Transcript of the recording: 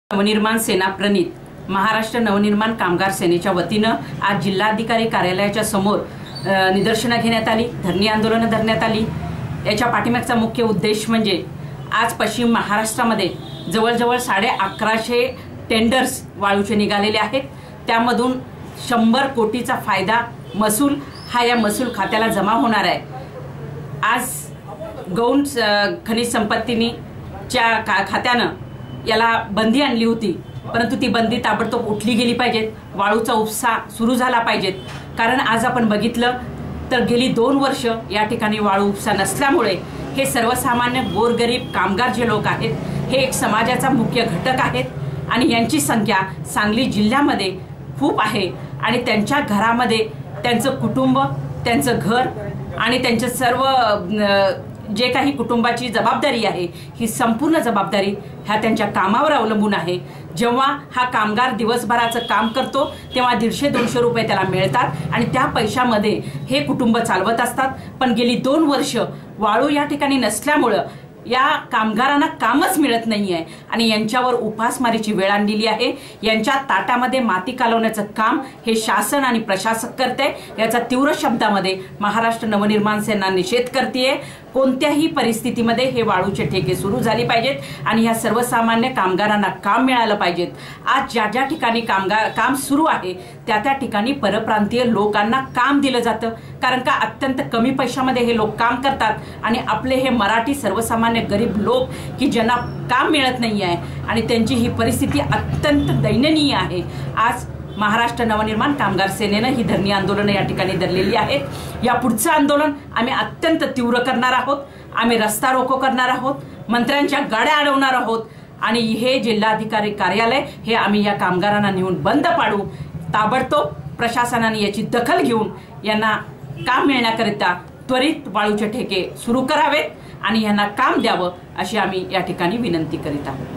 नवनिर्माण सेना प्रणित महाराष्ट्र नवनिर्माण कामगार सेनेच्या वतीनं आज जिल्हाधिकारी कार्यालयाच्या समोर निदर्शनं घेण्यात आली, धरणी आंदोलन धरण्यात आली। याच्या पाठीमागचा मुख्य उद्देश म्हणजे आज पश्चिम महाराष्ट्रामध्ये जवळजवळ 1150 टेंडर्स वाळूचे निघालेले आहेत। त्यामधून 100 कोटीचा फायदा महसूल हा या महसूल खात्याला जमा होणार आहे। आज गौण खनिज संपत्तीनी खात्यानं याला बंदी आणली होती, परंतु ती बंदी ताबडतोब उठली गेली पाहिजे। वाळूचा उपसा सुरू झाला पाहिजे, कारण आज आपण बघितलं तर गेली 2 वर्ष या ठिकाणी वाळू उपसा नसल्यामुळे हे सर्वसामान्य गोरगरीब कामगार जे लोक आहेत हे एक समाजाचा मुख्य घटक आहेत आणि यांची संख्या सांगली जिल्ह्यामध्ये खूप आहे आणि त्यांच्या घरामध्ये त्यांचं कुटुंब, त्यांचं घर आणि त्यांचे सर्व जे काही कुटुंबाची जबाबदारी आहे ही संपूर्ण जबाबदारी ह्या त्यांच्या कामावर अवलंबून आहे। जेव्हा हा कामगार दिवसभराचं काम करतो तेव्हा 150-200 रुपये त्याला मिळतात आणि त्या पैशामध्ये हे कुटुंब चालवत असतात। पण गेली 2 वर्ष वाळू या ठिकाणी नसल्यामुळे या कामगारांना कामच मिळत नाहीये आणि यांच्यावर उपासमारीची वेळ आणलेली आहे। यांच्या ताटामध्ये माती कालवण्याचं काम हे शासन आणि प्रशासक करते। याचा तीव्र शब्दामध्ये महाराष्ट्र नवनिर्माण सेना निषेध करते। कोणत्याही परिस्थितीमध्ये हे वाळूचे ठेके सुरू झाले पाहिजेत आणि ह्या सर्वसामान्य कामगारांना काम मिळालं पाहिजे। आज ज्या ज्या ठिकाणी काम सुरू आहे त्या ठिकाणी परप्रांतीय लोकांना काम दिलं जातं, कारण का अत्यंत कमी पैशामध्ये हे लोक काम करतात आणि आपले हे मराठी सर्वसामान्य गरीब लोक की ज्यांना काम मिळत नाही आहे आणि त्यांची ही परिस्थिती अत्यंत दयनीय आहे। आज महाराष्ट्र नवनिर्माण कामगार सेनेनं ही धरणी आंदोलन या ठिकाणी धरलेली आहेत। या पुढचं आंदोलन आम्ही अत्यंत तीव्र करणार आहोत। आम्ही रस्ता रोको करणार आहोत, मंत्र्यांच्या गाड्या अडवणार आहोत आणि हे जिल्हाधिकारी कार्यालय हे आम्ही या कामगारांना नेऊन बंद पाडू। ताबडतोब प्रशासनाने याची दखल घेऊन यांना काम मिळण्याकरिता त्वरित वाळूचे ठेके सुरू करावेत आणि यांना काम द्यावं अशी आम्ही या ठिकाणी विनंती करीत आहोत।